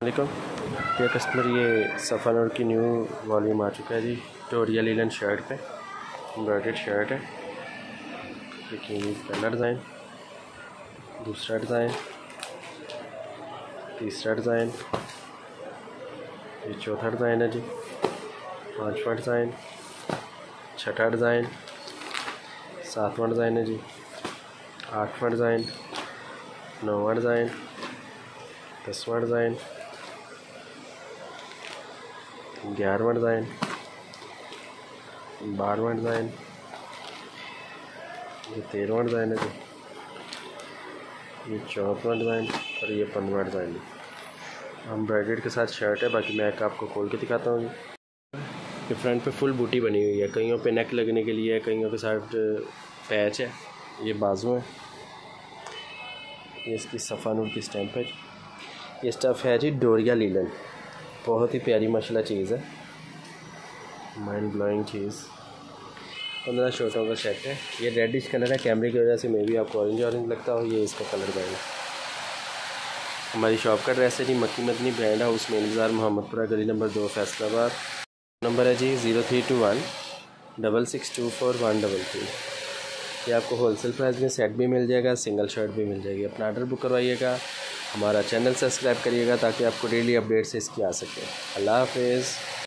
वालेकुम ये कस्टमर, ये सफ़ानूर की न्यू वॉल्यूम आ चुका है जी। टोरिया लीलन शर्ट पे एम्ब्रॉयडर्ड शर्ट है। देखिए पहला डिज़ाइन, दूसरा डिज़ाइन, तीसरा डिज़ाइन, ये चौथा डिज़ाइन है जी, पांचवा डिज़ाइन, छठा डिज़ाइन, सातवां डिज़ाइन है जी, आठवां डिज़ाइन, नौवां डिज़ाइन, 10वां डिज़ाइन, 11वां डिज़ाइन, 12वां डिज़ाइन, ये 13वां डिज़ाइन है जी, ये 14वां डिज़ाइन और ये 15वां डिज़ाइन है। एम्ब्रॉयडर्ड के साथ शर्ट है। बाकी मैं आपको खोल के दिखाता हूँ। ये फ्रंट पे फुल बूटी बनी हुई है, कईयों पे नेक लगने के लिए, कईयों के साथ पैच है। ये बाजू है, ये इसकी सफ़ानूर की स्टैम्प है। ये स्टफ़ है जी डोरिया लीलन, बहुत ही प्यारी माशाल्लाह चीज़ है, माइंड ब्लोइंग चीज़। 15 शर्टों का सेट है। ये रेडिश कलर है, कैमरे की वजह से मे भी आपको ऑरेंज लगता हो। ये इसका कलर बैंड। हमारी शॉप का एड्रेस है जी मक्की मदनी ब्रांड हाउस, मेन बाज़ार, मोहम्मदपुरा, गली नंबर 2, फैसलाबाद। नंबर है जी 0321 6624 133। ये आपको होलसेल प्राइस में सेट भी मिल जाएगा, सिंगल शर्ट भी मिल जाएगी। अपना ऑर्डर बुक करवाइएगा, हमारा चैनल सब्सक्राइब करिएगा ताकि आपको डेली अपडेट्स इसकी आ सके। अल्लाह हाफिज़।